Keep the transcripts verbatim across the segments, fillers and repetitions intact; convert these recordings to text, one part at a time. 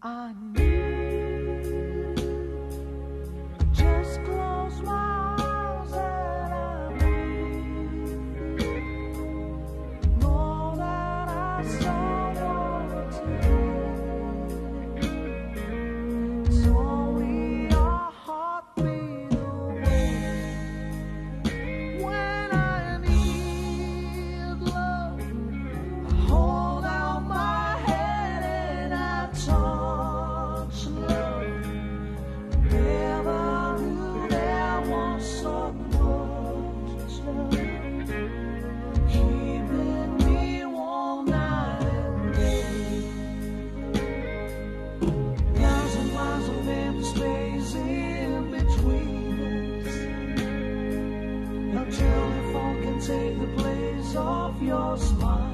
I need. Just close my eyes and I'm with you. Know that I saw what to do. It's only a heartbeat away. When I need love, I hold out my head and I touch love. Never knew there was so much love, keeping me warm night and day. Thousand miles of empty space in between us. No telephone can take the place of your smile.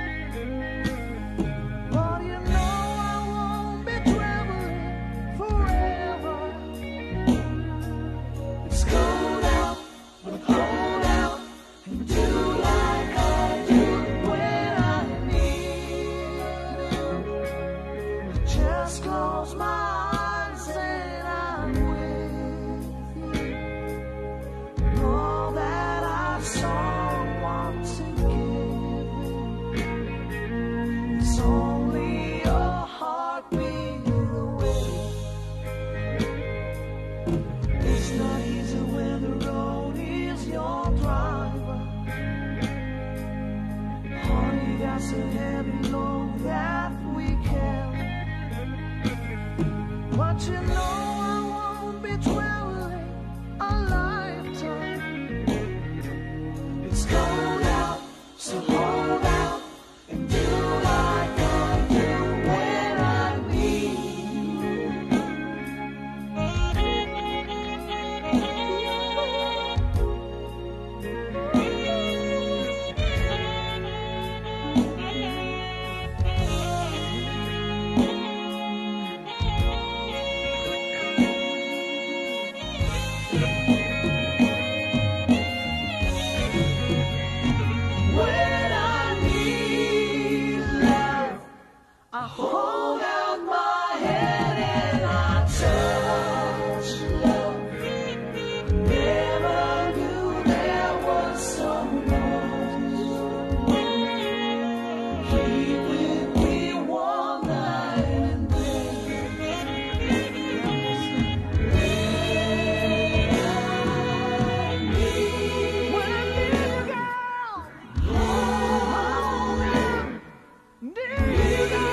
But you know I won't be traveling forever. It's cold out, but hold out and do like I do when I need you. Just close my eyes and I'm with you. Know that I saw what to give. It's only a heartbeat away. It's not easy when the road is your driver. Honey, that's a heavy load that we carry. But you know I won't be traveling a lifetime. It's cold out, so hold out and do like I do when I need when I need love. I hold out my head and I touch love. Never knew there was so much. Keeping me warm night and day. When I need you, girl. Hold out. Need you.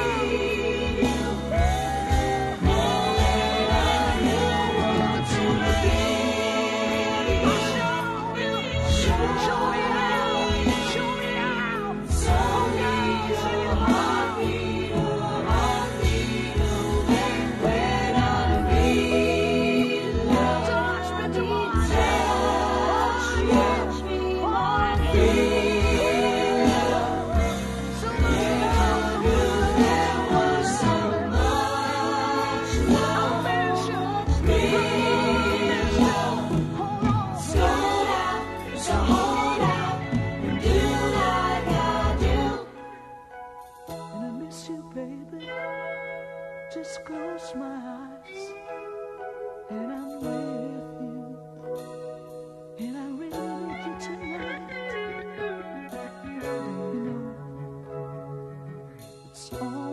Baby, just close my eyes and I'm with you, and I really need you tonight. You know, it's all